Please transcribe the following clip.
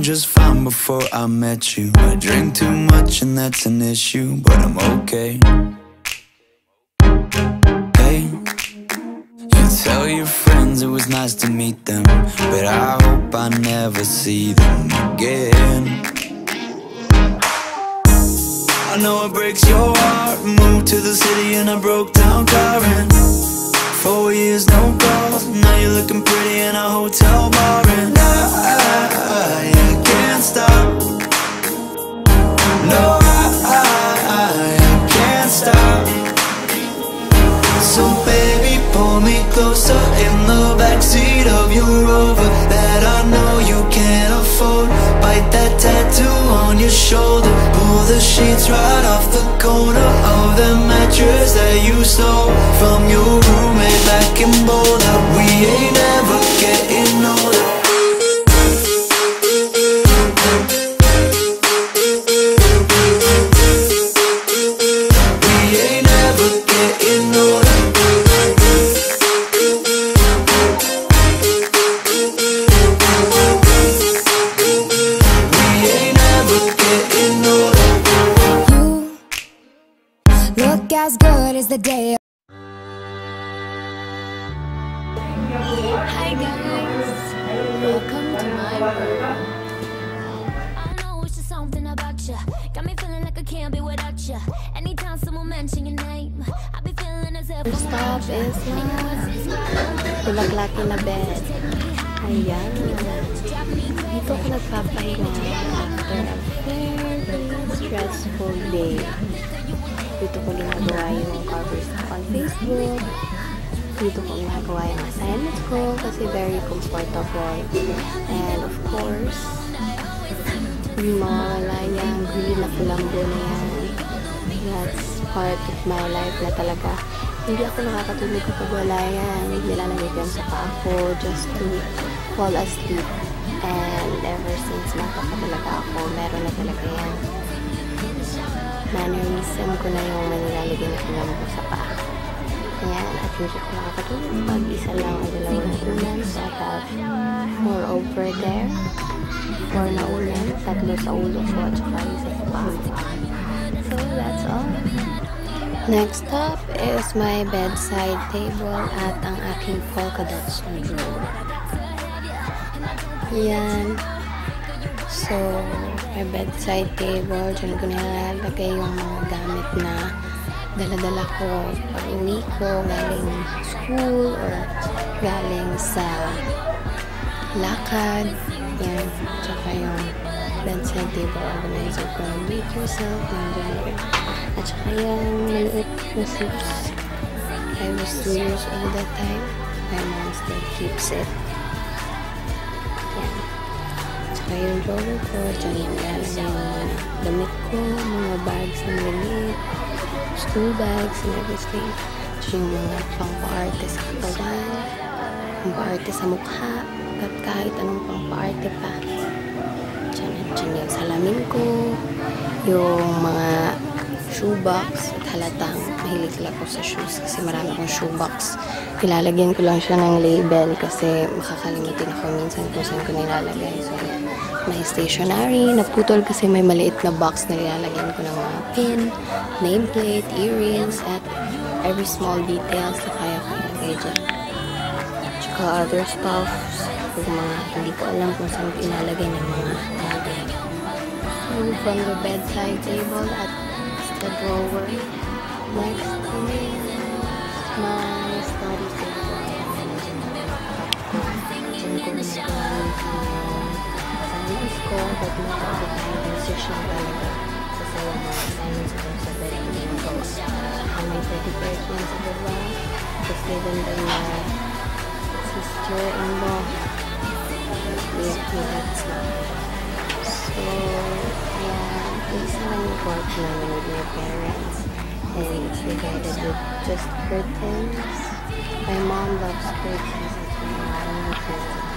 just fine before I met you. I drink too much and that's an issue, but I'm okay. Hey, you tell your friends it was nice to meet them, but I hope I never see them again. I know it breaks your heart. Moved to the city in a broke down car, and 4 years no calls. Now you're looking pretty in a hotel bar, and I can't stop. No, I can't stop. So baby, pull me closer in the backseat of your Rover that I know you can't afford. Bite that tattoo on your shoulder. Pull the sheets right off the corner of the mattress that you stole from your roommate back in Boulder. We ain't never getting older. As good as the day. Hi guys, welcome to my world. I know it's just something about you, got me feeling like I can't be without you. Anytime someone mention your name, I be feeling as if First stop is Bulaklak na bed. Ayan. Dito ko nagpapahinga after a very stressful day. Dito ko ginagawa yung covers on Facebook. Dito ko ginagawa yung assignments ko kasi very comfortable. And of course, hindi mawawala yung green na kulambo na yan. That's part of my life na talaga. Hindi ako nakakatulog kapag wala yan. Nilalagay ko yan sa paa ko just to fall asleep. And ever since bata pa talaga ako, meron na talaga yan. Mannerism ko na yung manilalagay na kulambo sa paa. Ayan, at hindi ko nakakatulog pag isa lang o dalawang ulan. So I have 4 over there. 4 na ulan, 3 sa ulo ko at saka isa sa paa. So that's all. Next up is my bedside table at ang aking polka dots na drawer. Yan. So, my bedside table, dyan ko nilalagay yung mga gamit na dala-dala ko pag uwi ko, galing school or galing sa lakad. Yan. Tsaka yung bedside table organizer ko, make yourself nandun. At saka yung maliit na slips. I was 2 years old that time. My mom still keeps it. Yan. At saka yung drawer ko, dyan yung lalagay yung mga damit ko, mga bags na maliit, school bags and everything. Dyan yung mga pang-paarte sa katawan, pang-paarte sa mukha, at kahit anong pang-paarte pa. Dyan yung salamin ko, yung mga shoebox, at halatang mahilig ako sa shoes kasi marami akong shoebox. Ilalagyan ko lang siya ng label kasi makakalimutin ako minsan kung saan ko nilalagay. So, may stationery, naputol kasi may maliit na box na nilalagyan ko ng mga pin, nameplate, earrings, at every small details na kaya ko ilagay dyan. Tsaka other stuffs, kung mga hindi ko alam kung saan ko ilalagay ng mga bagay. So, from the bedside table at the drawer. Next is my study table. Diyan ko nagawa yung assignments ko, but not all the time decision talaga. Kasi yung mga assignments ko sa bed ko ginagawa. Saka may teddy bear yan sa baba. Tapos given by my sister-in-law. That's so, yeah, isa lang yung work namin with my parents. And it's divided with just curtains. My mom loves curtains. My mom loves curtains.